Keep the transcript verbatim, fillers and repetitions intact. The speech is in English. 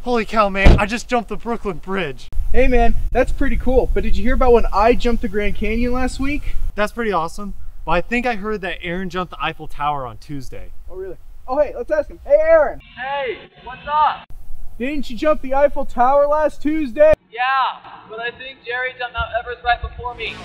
Holy cow, man, I just jumped the Brooklyn Bridge. Hey man, that's pretty cool, but did you hear about when I jumped the Grand Canyon last week? That's pretty awesome, but I think I heard that Aaron jumped the Eiffel Tower on Tuesday. Oh really? Oh hey, let's ask him. Hey Aaron! Hey, what's up? Didn't you jump the Eiffel Tower last Tuesday? Yeah, but I think Jerry jumped Mount Everest right before me.